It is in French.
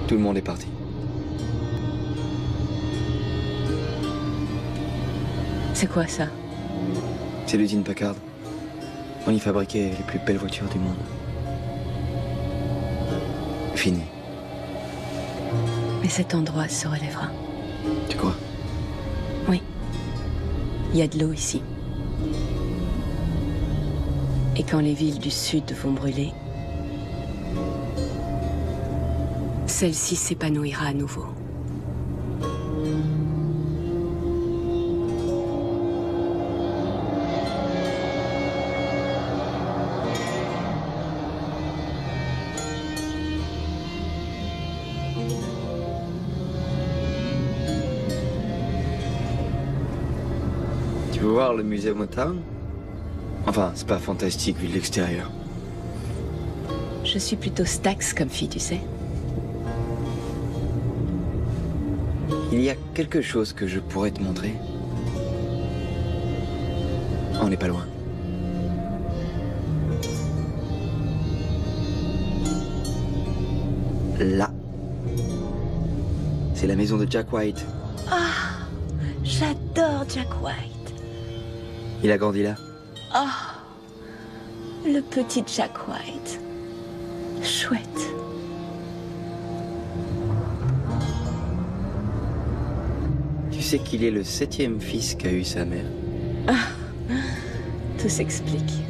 Tout le monde est parti. C'est quoi ça? C'est l'usine Packard. On y fabriquait les plus belles voitures du monde. Fini. Mais cet endroit se relèvera. Tu crois? Oui. Il y a de l'eau ici. Et quand les villes du sud vont brûler, celle-ci s'épanouira à nouveau. Tu veux voir le musée Motown? Enfin, c'est pas fantastique vu de l'extérieur. Je suis plutôt Stax comme fille, tu sais. Il y a quelque chose que je pourrais te montrer. On n'est pas loin. Là. C'est la maison de Jack White. Ah, j'adore Jack White. Il a grandi là. Ah, le petit Jack White. Chouette. Tu sais qu'il est le 7e fils qu'a eu sa mère. Tout s'explique.